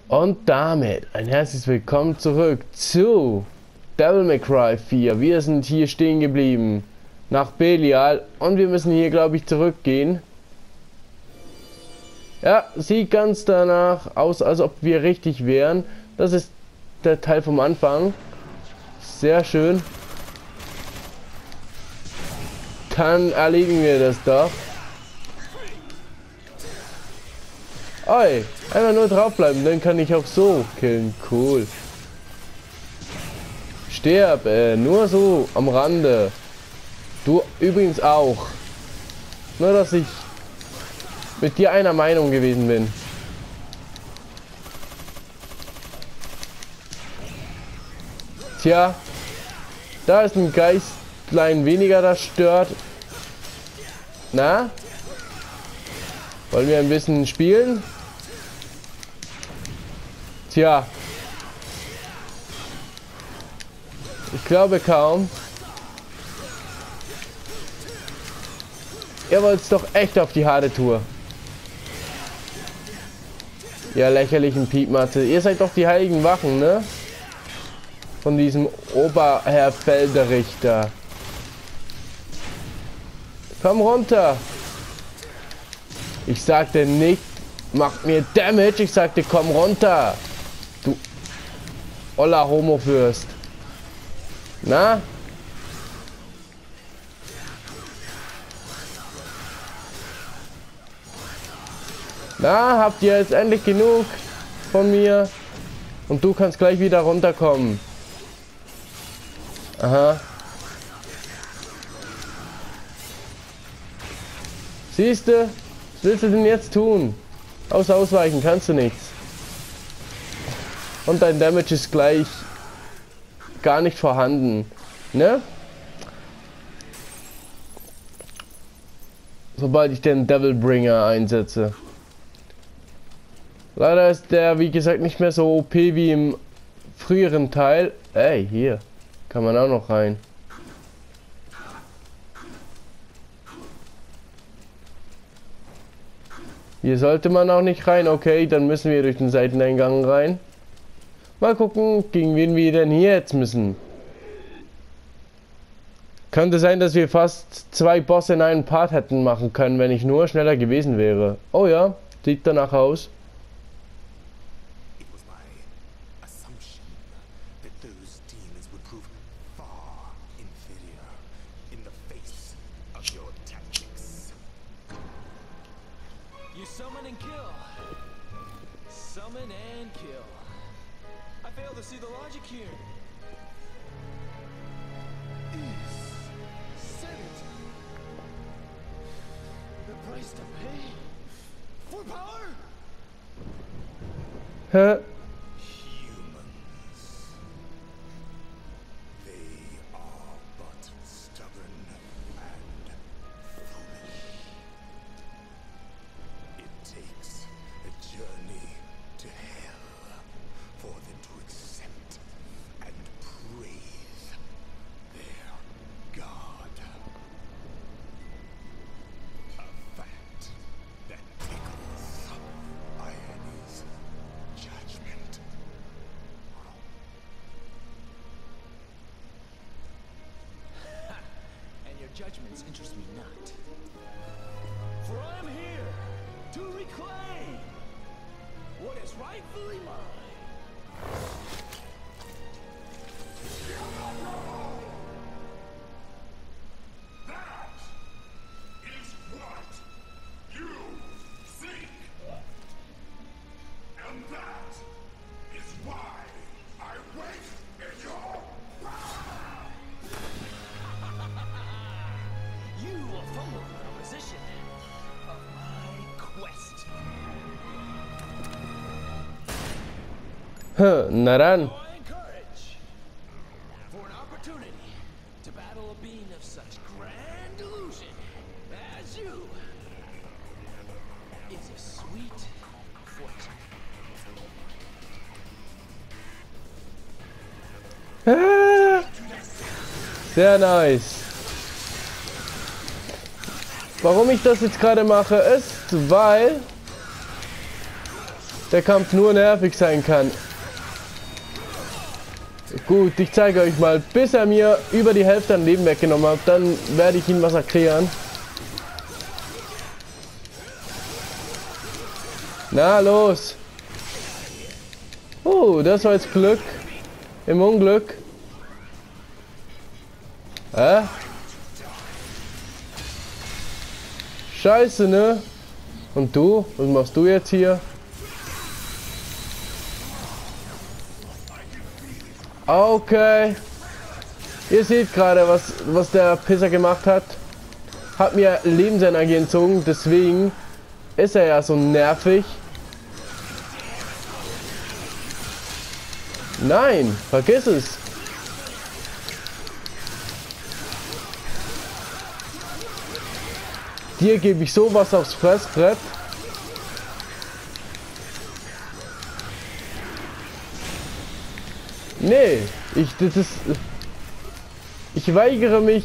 Und damit ein herzliches Willkommen zurück zu Devil May Cry 4. Wir sind hier stehen geblieben nach Belial und wir müssen hier, glaube ich, zurückgehen. Ja, sieht ganz danach aus, als ob wir richtig wären. Das ist der Teil vom Anfang. Sehr schön. Dann erledigen wir das doch. Oi, einfach nur draufbleiben, dann kann ich auch so killen. Cool. Sterb, nur so am Rande. Du übrigens auch. Nur, dass ich mit dir einer Meinung gewesen bin. Tja, da ist ein Geistlein weniger, das stört. Na? Wollen wir ein bisschen spielen? Tja. Ich glaube kaum. Ihr wollt doch echt auf die harte Tour. Ja, lächerlichen Piepmatze. Ihr seid doch die heiligen Wachen, ne? Von diesem Oberherr Felderrichter. Komm runter. Ich sagte nicht, mach mir Damage. Ich sagte, komm runter. Du oller Homofürst. Na? Na, habt ihr jetzt endlich genug von mir? Und du kannst gleich wieder runterkommen. Aha. Siehste? Was willst du denn jetzt tun? Außer ausweichen kannst du nichts. Und dein Damage ist gleich gar nicht vorhanden. Ne? Sobald ich den Devilbringer einsetze. Leider ist der, wie gesagt, nicht mehr so OP wie im früheren Teil. Ey, hier. Kann man auch noch rein. Hier sollte man auch nicht rein. Okay, dann müssen wir durch den Seiteneingang rein. Mal gucken, gegen wen wir denn hier jetzt müssen. Könnte sein, dass wir fast 2 Bosse in einem Part hätten machen können, wenn ich nur schneller gewesen wäre. Oh ja, sieht danach aus. You summon and kill. Summon and kill. I fail to see the logic here. Said it. The price to pay for power? Hä? Humans. They are but stubborn and foolish. It takes a journey to hell for them to accept and praise their god. A fact that tickles Irony's judgment. And your judgments interest me not. For I'm here to reclaim what is rightfully mine. That is what you think. And that is why I wait in your You will fumble the proposition of my quest. Na dann. Joy and courage for an opportunity to battle a being of such grand delusion as you is a sweet fortune. Sehr nice. Warum ich das jetzt gerade mache, ist, weil der Kampf nur nervig sein kann. Gut, ich zeige euch mal, bis er mir über die Hälfte an Leben weggenommen hat, dann werde ich ihn massakrieren. Na los! Das war jetzt Glück im Unglück. Scheiße, ne? Und du? Was machst du jetzt hier? Okay. Ihr seht gerade, was der Pisser gemacht hat. Hat mir Lebensenergie entzogen, deswegen ist er ja so nervig. Nein, vergiss es. Dir gebe ich sowas aufs Fressbrett. Nee, ich weigere mich.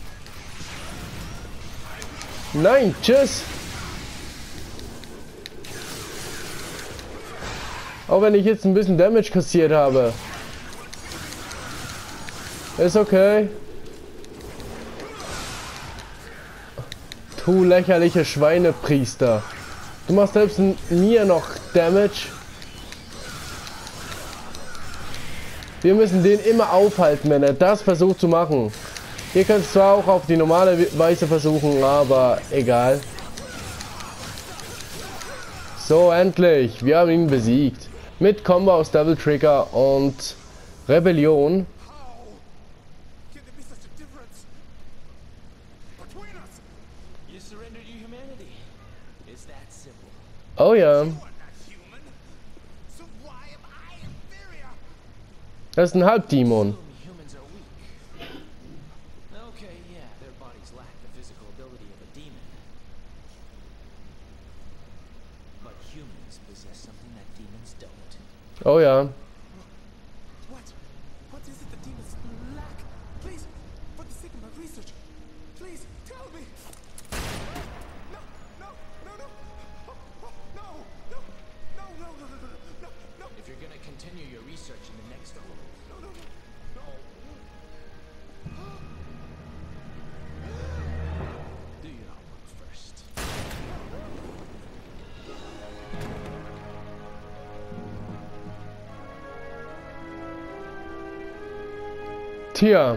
Nein, tschüss. Auch wenn ich jetzt ein bisschen Damage kassiert habe. Ist okay. Du lächerlicher Schweinepriester. Du machst selbst mir noch Damage. Wir müssen den immer aufhalten, wenn er das versucht zu machen. Ihr könnt es zwar auch auf die normale Weise versuchen, aber egal. So, endlich. Wir haben ihn besiegt. Mit Combo aus Double Trigger und Rebellion. How can there be such a difference between us? You surrendered your humanity. It's that simple. Oh ja. You are not human. So why am I inferior? Das ist ein Halbdämon. Humans are weak. Okay, yeah, their bodies lack the physical ability of a demon. But humans possess something that demons don't. Oh ja. What is it the demons lack? Please, for the sake of my research, please tell me. No, no, no, no, oh, oh, no, no, no, no, no, no, no, no, If you're gonna continue your research in the next hole, no, no, no, no. do your homework first. Tja.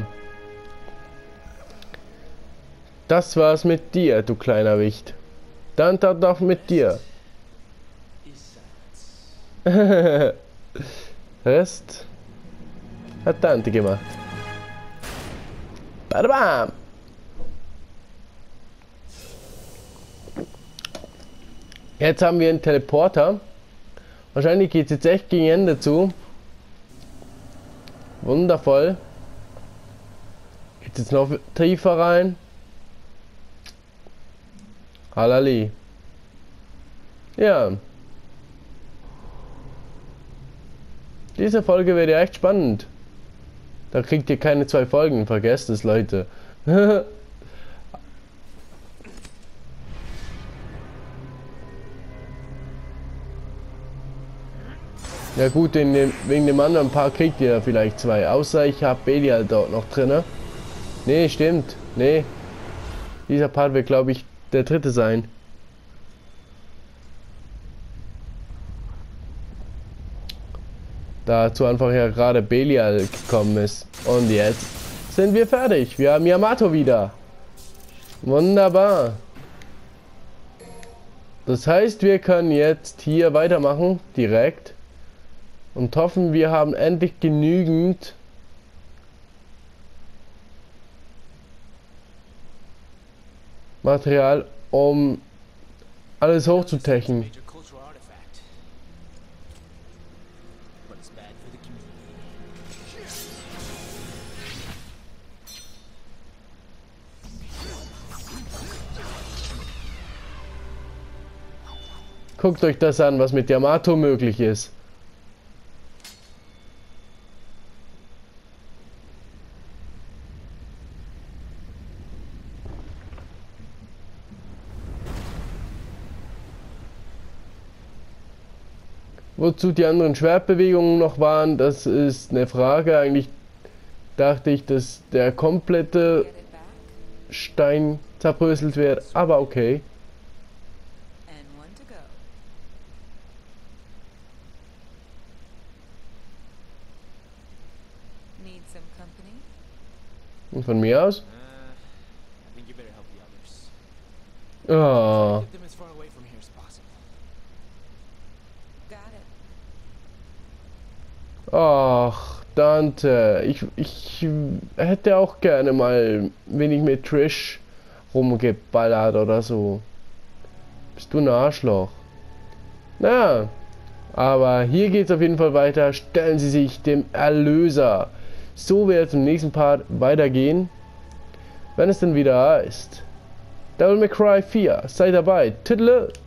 Das war's mit dir, du kleiner Wicht. Dann noch mit dir. Is silence. Rest hat Tante gemacht. Badabam. Jetzt haben wir einen Teleporter. Wahrscheinlich geht es jetzt echt gegen Ende zu. Wundervoll. Geht jetzt noch tiefer rein. Halali. Ja. Diese Folge wird ja echt spannend. Da kriegt ihr keine 2 Folgen, vergesst es, Leute. Ja gut, wegen dem anderen Paar kriegt ihr vielleicht 2. Außer ich habe Belial dort noch drinne. Nee, stimmt. Nee. Dieser Part wird, glaube ich, der 3. sein. Dazu einfach ja gerade Belial gekommen ist. Und jetzt sind wir fertig. Wir haben Yamato wieder. Wunderbar. Das heißt, wir können jetzt hier weitermachen, direkt. Und hoffen, wir haben endlich genügend Material, um alles hochzutechen. Major cultural artifact. But it's bad for the community. Guckt euch das an, was mit Yamato möglich ist. Wozu die anderen Schwertbewegungen noch waren, das ist eine Frage. Eigentlich dachte ich, dass der komplette Get it back. Stein zerbröselt wird, aber okay. And one to go. Need some company? Und von mir aus? I think you better help the others. Ah, Get them as far away from here as possible. Got it. ach, Dante, ich hätte auch gerne mal ein wenig mit Trish rumgeballert oder so. Bist du ein Arschloch? Na, aber hier geht's auf jeden Fall weiter. Stellen Sie sich dem Erlöser. So wird es im nächsten Part weitergehen, wenn es dann wieder heißt Devil May Cry 4. Seid dabei. Tüdele!